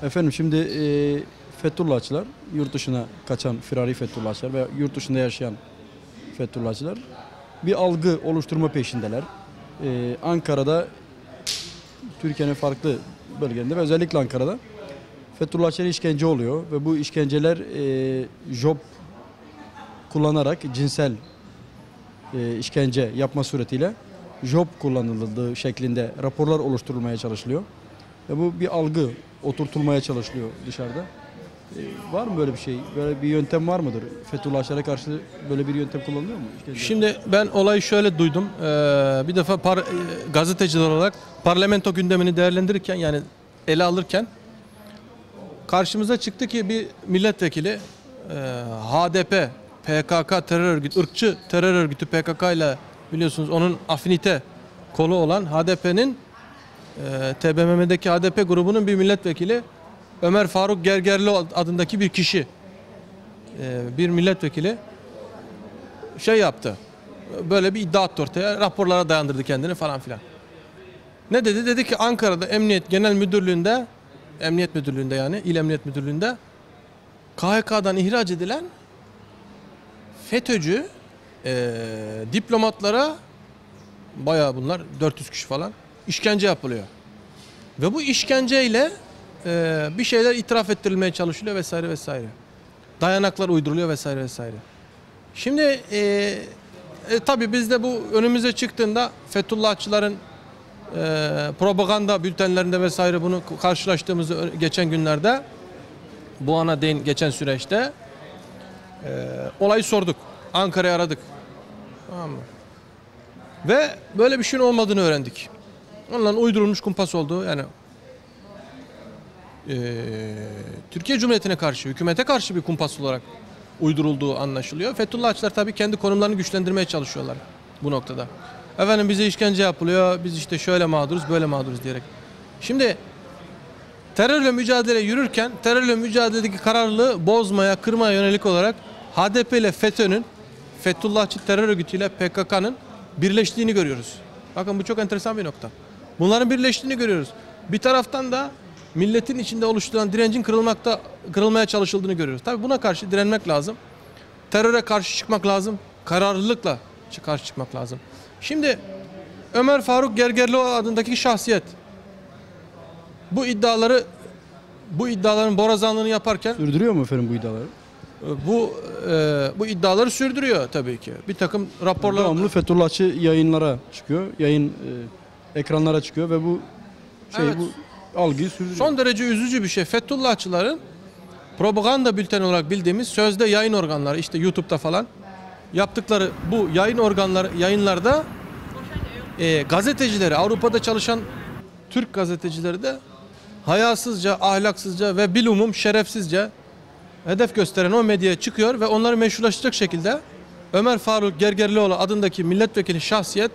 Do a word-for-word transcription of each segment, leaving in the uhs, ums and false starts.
Efendim şimdi e, Fethullahçılar, yurt dışına kaçan firari Fethullahçılar veya yurt dışında yaşayan Fethullahçılar bir algı oluşturma peşindeler. E, Ankara'da, Türkiye'nin farklı bölgelerinde ve özellikle Ankara'da Fethullahçılara işkence oluyor ve bu işkenceler e, job kullanarak cinsel e, işkence yapma suretiyle job kullanıldığı şeklinde raporlar oluşturulmaya çalışılıyor. Ve bu bir algı oturtulmaya çalışılıyor dışarıda. Ee, var mı böyle bir şey? Böyle bir yöntem var mıdır? Fethullahçılara karşı böyle bir yöntem kullanılıyor mu? İşkence. Şimdi ben olayı şöyle duydum. Ee, bir defa par, e, gazeteciler olarak parlamento gündemini değerlendirirken, yani ele alırken karşımıza çıktı ki bir milletvekili e, H D P, P K K terör örgütü, ırkçı terör örgütü P K K ile, biliyorsunuz onun afinite kolu olan H D P'nin e, T B M M'deki H D P grubunun bir milletvekili Ömer Faruk Gergerli adındaki bir kişi, e, bir milletvekili şey yaptı. Böyle bir iddia attı ortaya. Raporlara dayandırdı kendini falan filan. Ne dedi? Dedi ki Ankara'da Emniyet Genel Müdürlüğü'nde, Emniyet Müdürlüğü'nde yani İl Emniyet Müdürlüğü'nde K H K'dan ihraç edilen FETÖ'cü e, diplomatlara, bayağı bunlar dört yüz kişi falan, işkence yapılıyor. Ve bu işkenceyle e, bir şeyler itiraf ettirilmeye çalışılıyor vesaire vesaire. Dayanaklar uyduruluyor vesaire vesaire. Şimdi e, e, tabii biz de bu önümüze çıktığında Fethullahçıların e, propaganda bültenlerinde vesaire bunu karşılaştığımızı geçen günlerde, bu ana değin geçen süreçte e, olayı sorduk. Ankara'yı aradık. Tamam mı? Ve böyle bir şeyin olmadığını öğrendik. Onların uydurulmuş kumpas olduğu, yani e, Türkiye Cumhuriyeti'ne karşı, hükümete karşı bir kumpas olarak uydurulduğu anlaşılıyor. Fethullahçılar tabii kendi konumlarını güçlendirmeye çalışıyorlar bu noktada. Efendim bize işkence yapılıyor, biz işte şöyle mağduruz, böyle mağduruz diyerek. Şimdi terörle mücadele yürürken terörle mücadeledeki kararlılığı bozmaya, kırmaya yönelik olarak H D P ile FETÖ'nün, Fethullahçı terör örgütüyle P K K'nın birleştiğini görüyoruz. Bakın bu çok enteresan bir nokta. Bunların birleştiğini görüyoruz. Bir taraftan da milletin içinde oluşturulan direncin kırılmakta, kırılmaya çalışıldığını görüyoruz. Tabii buna karşı direnmek lazım. Teröre karşı çıkmak lazım. Kararlılıkla karşı çıkmak lazım. Şimdi Ömer Faruk Gergerli adındaki şahsiyet bu iddiaları, bu iddiaların borazanlığını yaparken Sürdürüyor mu efendim bu iddiaları? bu e, bu iddiaları sürdürüyor tabii ki. Bir takım raporlar, Devamlı Fethullahçı yayınlara çıkıyor. Yayın e, ekranlara çıkıyor ve bu şey Evet. bu algıyı sürdürüyor. son derece üzücü bir şey. Fethullahçıların propaganda bülteni olarak bildiğimiz sözde yayın organları, işte YouTube'da falan yaptıkları bu yayın organları, yayınlarda e, gazetecileri, Avrupa'da çalışan Türk gazetecileri de hayasızca, ahlaksızca ve bilumum şerefsizce hedef gösteren o medyaya çıkıyor ve onları meşrulaştıracak şekilde Ömer Faruk Gergerlioğlu adındaki milletvekili şahsiyet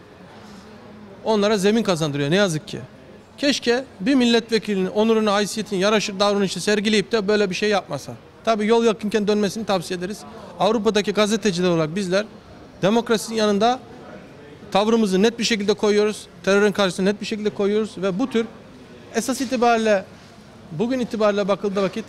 onlara zemin kazandırıyor ne yazık ki. Keşke bir milletvekilinin onuruna, haysiyetine yaraşır davranışı sergileyip de böyle bir şey yapmasa. Tabii yol yakınken dönmesini tavsiye ederiz. Avrupa'daki gazeteciler olarak bizler demokrasinin yanında tavrımızı net bir şekilde koyuyoruz. Terörün karşısına net bir şekilde koyuyoruz ve bu tür esas itibariyle, bugün itibariyle bakıldığı vakit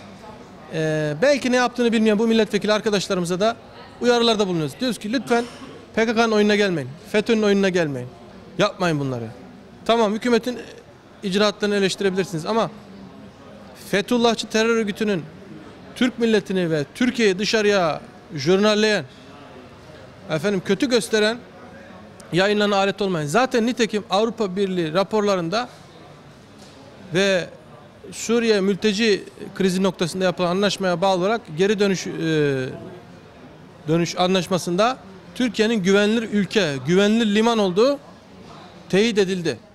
e, belki ne yaptığını bilmeyen bu milletvekili arkadaşlarımıza da uyarılarda bulunuyoruz. Diyoruz ki lütfen P K K'nın oyununa gelmeyin. FETÖ'nün oyununa gelmeyin. Yapmayın bunları. Tamam, hükümetin icraatlarını eleştirebilirsiniz ama Fethullahçı terör örgütünün Türk milletini ve Türkiye'yi dışarıya jurnalleyen, efendim kötü gösteren yayınlarına alet olmayın. Zaten nitekim Avrupa Birliği raporlarında ve Suriye mülteci krizi noktasında yapılan anlaşmaya bağlı olarak geri dönüş e, dönüş anlaşmasında Türkiye'nin güvenilir ülke, güvenilir liman olduğu teyit edildi.